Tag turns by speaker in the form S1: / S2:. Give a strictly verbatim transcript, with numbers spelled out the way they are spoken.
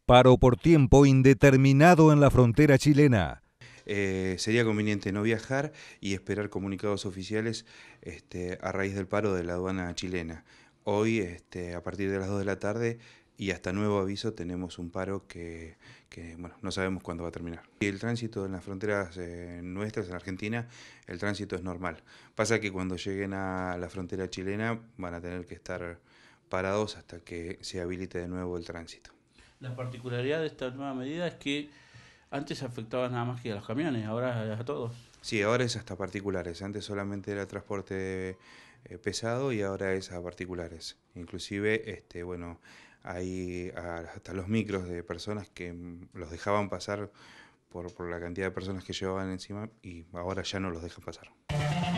S1: Paro por tiempo indeterminado en la frontera chilena.
S2: Eh, sería conveniente no viajar y esperar comunicados oficiales este, a raíz del paro de la aduana chilena. Hoy, este, a partir de las dos de la tarde y hasta nuevo aviso, tenemos un paro que, que bueno, no sabemos cuándo va a terminar. Y el tránsito en las fronteras eh, nuestras, en Argentina, el tránsito es normal. Pasa que cuando lleguen a la frontera chilena van a tener que estar parados hasta que se habilite de nuevo el tránsito.
S3: La particularidad de esta nueva medida es que antes afectaba nada más que a los camiones, ahora a todos.
S2: Sí, ahora es hasta particulares. Antes solamente era transporte eh, pesado y ahora es a particulares. Inclusive, este, bueno, hay a- hasta los micros de personas que mm, los dejaban pasar por, por la cantidad de personas que llevaban encima y ahora ya no los dejan pasar.